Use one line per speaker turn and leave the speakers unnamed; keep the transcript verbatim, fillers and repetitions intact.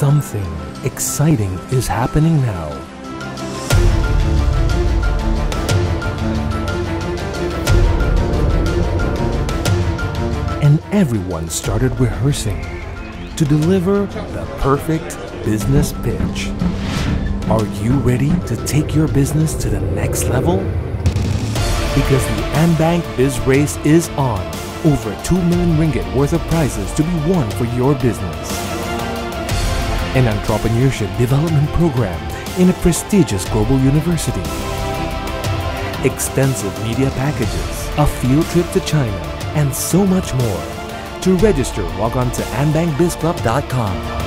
Something exciting is happening now. And everyone started rehearsing to deliver the perfect business pitch. Are you ready to take your business to the next level? Because the AmBank BizRACE is on. Over two million ringgit worth of prizes to be won for your business. An entrepreneurship development program in a prestigious global university. Extensive media packages, a field trip to China, and so much more. To register, log on to am bank biz club dot com.